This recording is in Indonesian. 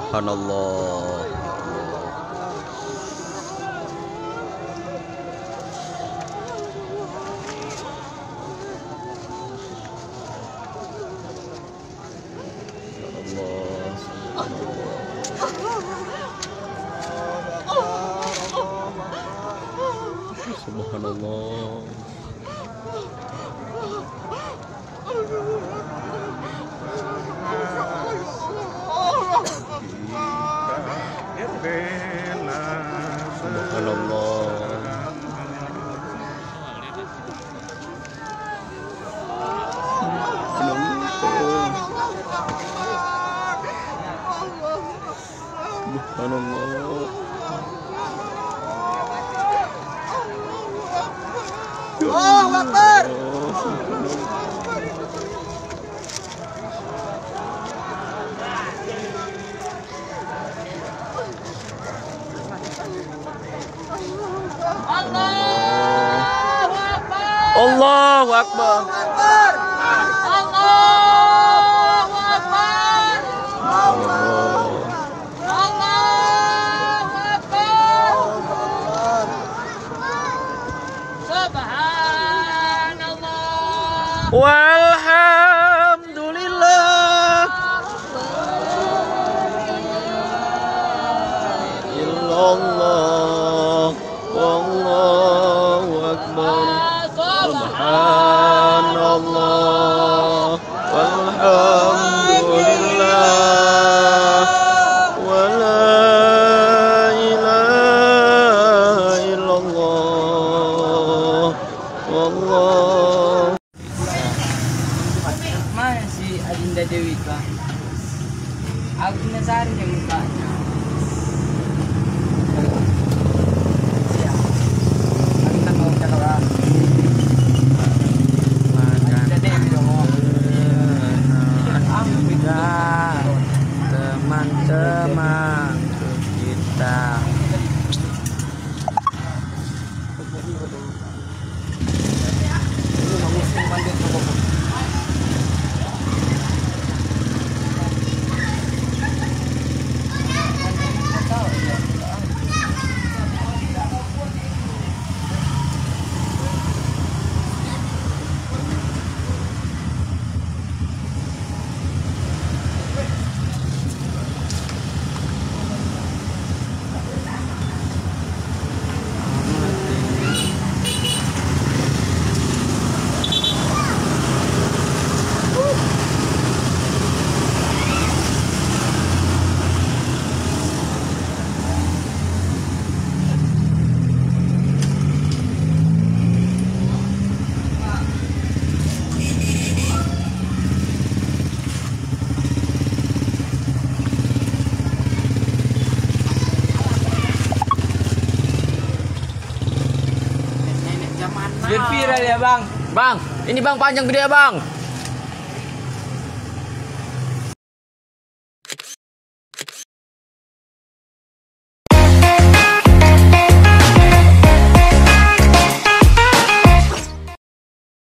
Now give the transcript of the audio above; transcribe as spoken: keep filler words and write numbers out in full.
Subhanallah. Subhanallah. Subhanallah. Allahu Akbar. Allahu Akbar. Allahu Akbar. Allahu Akbar. Subhanallah. Walhamdulillah. Illallah. Wallahu Akbar. Subhanallah. Walhamdulillah. Wa la ilaha illallah. Wallah. Mana si Adinda Dewi Kak? Aku penasaran yang mukanya. Siap. Kita mau cakap. Adinda Dewi dong. Teman-teman kita. Viral ya bang. Bang, ini bang panjang gede ya bang.